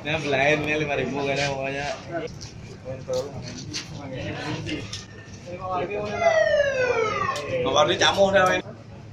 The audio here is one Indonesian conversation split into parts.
Nah, belain nih 5.000 kan pokoknya. Nomor ini camu dah men.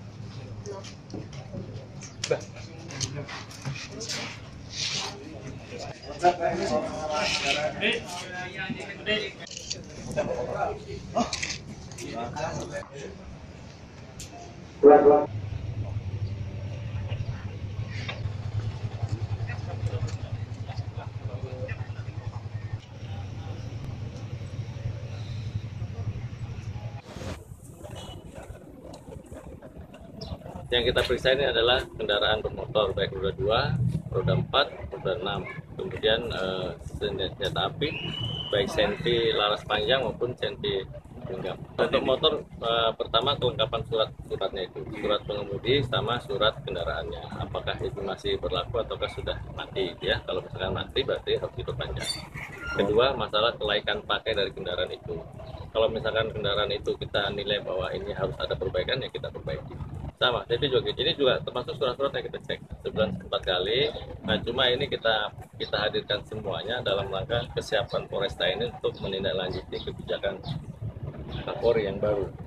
Yang kita periksa ini adalah kendaraan bermotor baik roda 2, roda 4, roda 6, kemudian senjata api baik senti laras panjang maupun senti genggam. Untuk motor pertama kelengkapan suratnya itu surat pengemudi sama surat kendaraannya, apakah itu masih berlaku ataukah sudah mati ya. Kalau misalkan mati berarti harus diperpanjang. Kedua, masalah kelaikan pakai dari kendaraan itu. Kalau misalkan kendaraan itu kita nilai bahwa ini harus ada perbaikan, ya kita perbaiki. Sama, jadi juga termasuk surat-surat yang kita cek sebulan 4 kali. Nah, cuma ini kita hadirkan semuanya dalam rangka kesiapan Polresta ini untuk menindaklanjuti kebijakan Kapolri yang baru.